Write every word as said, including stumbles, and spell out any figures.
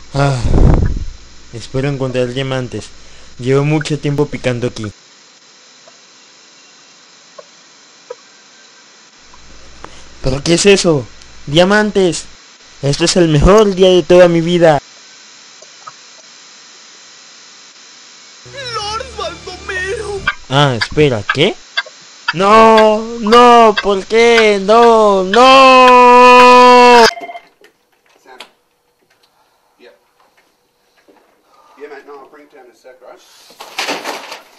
Ah, espero encontrar diamantes. Llevo mucho tiempo picando aquí. ¿Pero qué es eso? ¡Diamantes! Esto es el mejor día de toda mi vida. Lord Baldomero. Ah, espera, ¿qué? No, no, ¿por qué? No, no. Sam. Yep. Yeah, mate, no, I'll bring it down in a sec, right?